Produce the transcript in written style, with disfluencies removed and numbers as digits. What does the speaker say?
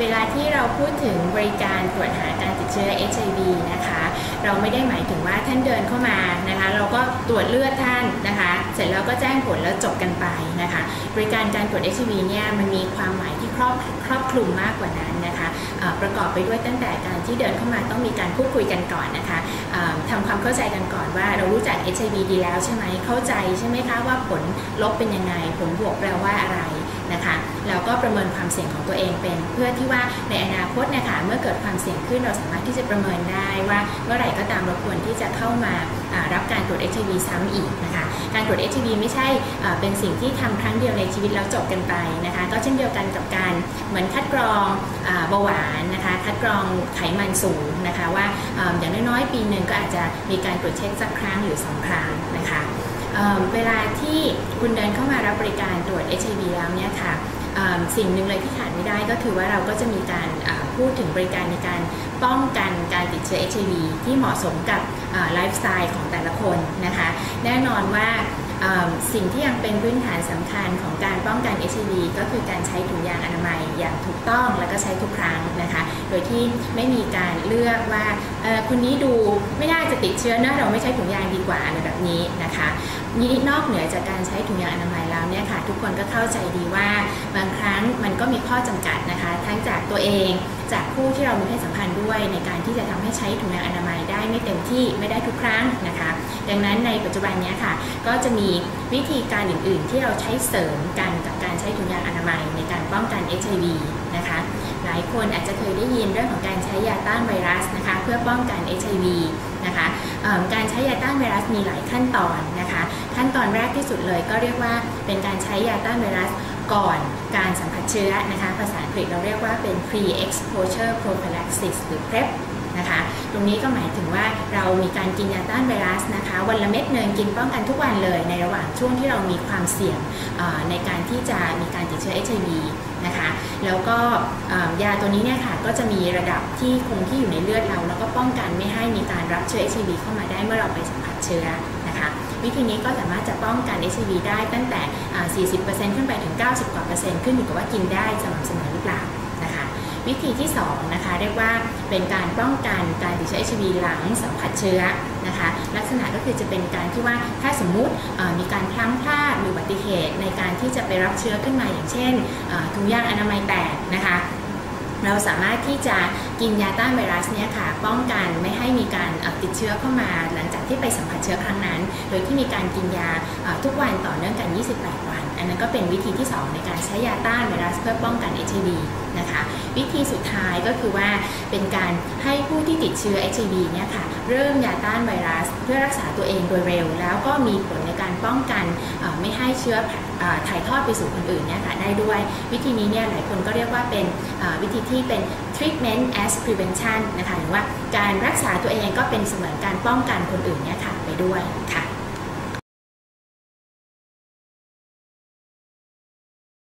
เวลาที่เราพูดถึงบริการตรวจหาการติดเชื้อ HIV นะคะเราไม่ได้หมายถึงว่าท่านเดินเข้ามานะคะเราก็ตรวจเลือดท่านนะคะเสร็จแล้วก็แจ้งผลแล้วจบกันไปนะคะบริการการตรวจ HIV เนี่ยมันมีความหมายที่ครอบคลุมมากกว่านั้นนะคะประกอบไปด้วยตั้งแต่การที่เดินเข้ามาต้องมีการพูดคุยกันก่อนนะคะทำความเข้าใจกันก่อนว่าเรารู้จัก HIV ดีแล้วใช่ไหมเข้าใจใช่ไหมคะว่าผลลบเป็นยังไงผลบวกแปลว่าอะไรนะคะแล้วก็ประเมินความเสี่ยงของตัวเองเป็นเพื่อที่ว่าในอนาคตนะคะเมื่อเกิดความเสี่ยงขึ้นเราสามารถที่จะประเมินได้ว่าเมื่อไหร่ก็ตามเราควรที่จะเข้ามารับการตรวจ HIV ซ้ำอีกนะคะการตรวจ HIV ไม่ใช่เป็นสิ่งที่ทำครั้งเดียวในชีวิตแล้วจบกันไปนะคะก็เช่นเดียวกันกับการเหมือนคัดกรองเบาหวานนะคะคัดกรองไขมันสูงนะคะว่าอย่างน้อยๆปีหนึ่งก็อาจจะมีการตรวจเช็คสักครั้งหรือ2ครั้งนะคะเวลาที่คุณเดินเข้ามารับบริการตรวจ HIV แล้วเนี่ยค่ะสิ่งหนึ่งเลยที่ขาดไม่ได้ก็คือว่าเราก็จะมีการพูดถึงบริการในการป้องกันการติดเชื้อ HIV ที่เหมาะสมกับไลฟ์สไตล์ของแต่ละคนนะคะแน่นอนว่าสิ่งที่ยังเป็นพื้นฐานสำคัญของการป้องกัน HIV ก็คือการใช้ถุงยางอนามัยอย่างถูกต้องแล้วก็ใช้ทุกครั้งนะคะโดยที่ไม่มีการเลือกว่าคนนี้ดูไม่น่าจะติดเชื้อนะเราไม่ใช้ถุงยางดีกว่าอะไรแบบนี้นะคะนี่นอกเหนือจากการใช้ถุงยางอนามัยแล้วเนี่ยค่ะทุกคนก็เข้าใจดีว่าบางครั้งมันก็มีข้อจำกัดนะคะทั้งจากตัวเองจากผู้ที่เรามีเพศสัมพันธ์ด้วยในการที่จะทำให้ใช้ถุงยางอนามัยได้ไม่เต็มที่ไม่ได้ทุกครั้งนะคะดังนั้นในปัจจุบันนี้ค่ะก็จะมีวิธีการอื่นๆที่เราใช้เสริมกันกับการใช้ถุงยางอนามัยในการป้องกัน HIV นะคะหลายคนอาจจะเคยได้ยินเรื่องของการใช้ยาต้านไวรัสนะคะเพื่อป้องกัน HIV นะคะการใช้ยาต้านไวรัสมีหลายขั้นตอนนะคะขั้นตอนแรกที่สุดเลยก็เรียกว่าเป็นการใช้ยาต้านไวรัสก่อนการสัมผัสเชื้อนะคะภาษาอังกฤษเราเรียกว่าเป็น pre-exposure prophylaxis หรือ PrEP นะคะตรงนี้ก็หมายถึงว่าเรามีการกินยาต้านไวรัสนะคะวันละเม็ดหนึ่งกินป้องกันทุกวันเลยในระหว่างช่วงที่เรามีความเสี่ยงในการที่จะมีการติดเชื้อ HIV นะคะแล้วก็ยาตัวนี้เนี่ยค่ะก็จะมีระดับที่คงที่อยู่ในเลือดเราแล้วก็ป้องกันไม่ให้มีการรับเชื้อ HIV เข้ามาได้เมื่อเราไปสัมผัสเชื้อนะคะวิธีนี้ก็สามารถจะป้องกัน HIV ได้ตั้งแต่ 40% ขึ้นไปถึง 90 กว่า%ขึ้นอยู่กับว่ากินได้สม่ำเสมอหรือเปล่านะคะวิธีที่2นะคะเรียกว่าเป็นการป้องกันการติดเชื้อ HIV หลังสัมผัสเชื้อนะคะลักษณะก็คือจะเป็นการที่ว่าถ้าสมมุติมีการพลั้งพลาดหรืออุบัติเหตุในการที่จะไปรับเชื้อขึ้นมาอย่างเช่นถุงยางอนามัยแตกนะคะเราสามารถที่จะกินยาต้านไวรัสเนี่ยค่ะป้องกันไม่ให้มีการติดเชื้อเข้ามาหลังจากที่ไปสัมผัสเชื้อครั้งนั้นโดยที่มีการกินยาทุกวันต่อเนื่องกัน28 วันอันนั้นก็เป็นวิธีที่2ในการใช้ยาต้านไวรัสเพื่อป้องกัน HIV นะคะวิธีสุดท้ายก็คือว่าเป็นการให้ผู้ที่ติดเชื้อ HIV เนี่ยค่ะเริ่มยาต้านไวรัสเพื่อรักษาตัวเองโดยเร็วแล้วก็มีผลในการป้องกันไม่ให้เชื้อถ่ายทอดไปสู่คนอื่นเนี่ยค่ะได้ด้วยวิธีนี้เนี่ยหลายคนก็เรียกว่าเป็นวิธีที่เป็น treatment as prevention นะคะหรือว่าการรักษาตัวเองก็เป็นเสมือนการป้องกันคนอื่นเนี่ยค่ะไปด้วยค่ะ